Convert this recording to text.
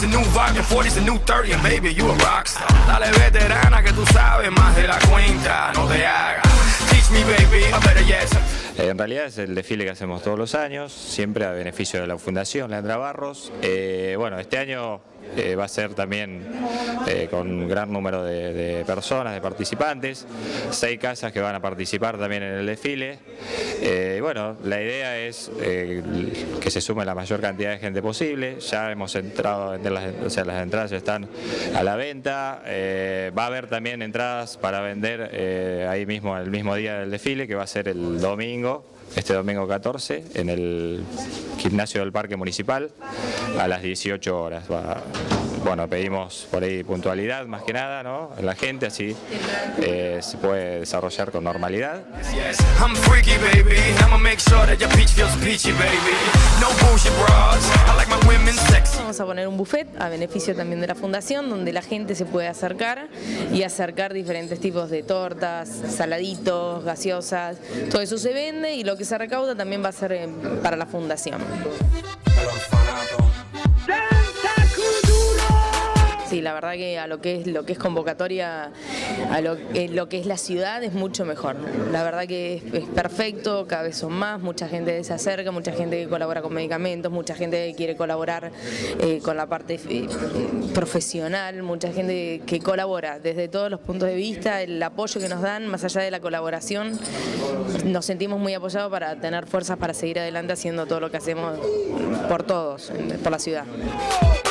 the new vibe, and 40's the new 30, and baby, you a rockstar. Dale veterana que tú sabes más de la cuenta, no te hagas. Teach me, baby, I better yes. En realidad es el desfile que hacemos todos los años, siempre a beneficio de la Fundación Leandra Barros. Bueno, este año va a ser también con un gran número de personas, de participantes, 6 casas que van a participar también en el desfile. Bueno, la idea es que se sume la mayor cantidad de gente posible. Ya hemos entrado, o sea, las entradas ya están a la venta. Va a haber también entradas para vender ahí mismo, el mismo día del desfile, que va a ser el domingo. Este domingo 14 en el gimnasio del Parque Municipal a las 18 horas. Bueno, pedimos por ahí puntualidad más que nada, ¿no? A la gente, así se puede desarrollar con normalidad. Vamos a poner un buffet a beneficio también de la Fundación, donde la gente se puede acercar y acercar diferentes tipos de tortas, saladitos, gaseosas. Todo eso se vende y lo que se recauda también va a ser para la Fundación. Sí, la verdad que a lo que es convocatoria, a lo que es la ciudad es mucho mejor. La verdad que es perfecto, cada vez son más, mucha gente se acerca, mucha gente que colabora con medicamentos, mucha gente que quiere colaborar con la parte profesional, mucha gente que colabora desde todos los puntos de vista, el apoyo que nos dan, más allá de la colaboración, nos sentimos muy apoyados para tener fuerzas para seguir adelante haciendo todo lo que hacemos por todos, por la ciudad.